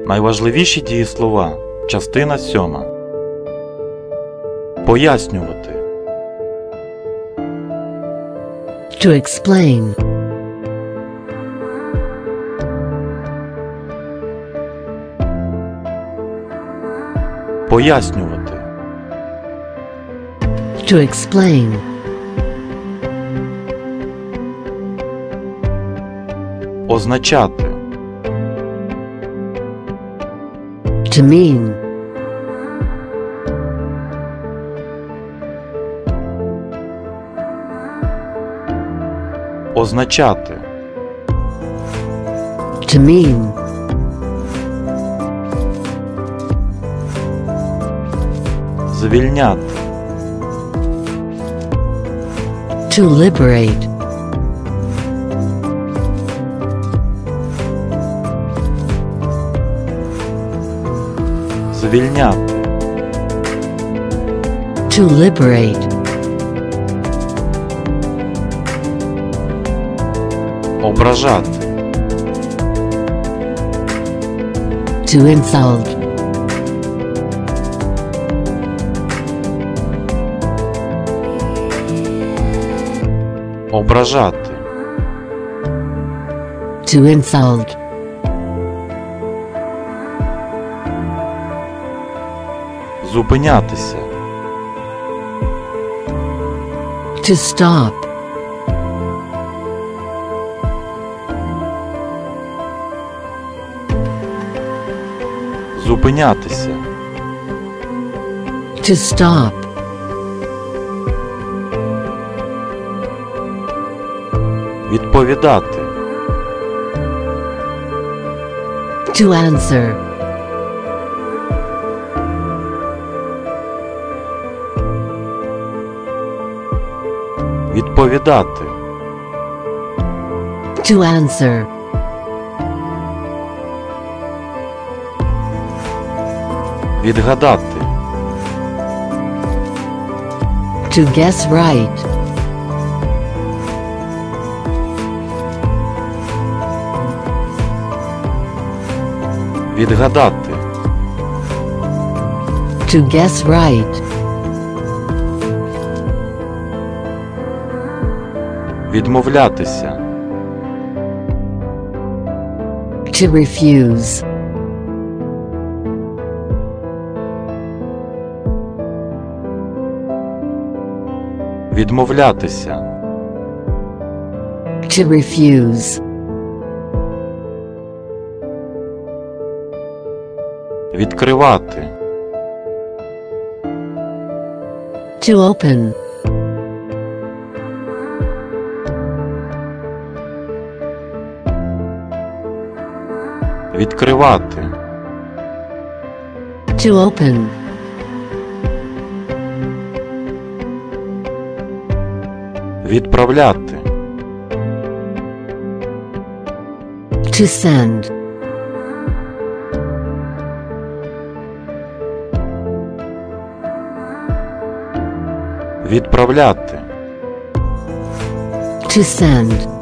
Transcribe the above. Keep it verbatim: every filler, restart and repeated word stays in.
Найважливіші дієслова. Частина сьома. Пояснювати. To explain. Пояснювати. To explain. Означати. To mean. Означати. To mean. Звільняти. To liberate. Звільняти. To liberate. Ображати. To insult. Ображати. To insult. Зупинятися. To stop. Зупинятися. To stop. Відповідати. To answer. Відповідати. To answer. Відгадати. To guess right. Відгадати. To guess right. Відмовлятися. To refuse. Відмовлятися. To refuse. Відкривати. To open. Відкривати. To open. Відправляти. To send. Відправляти. To send.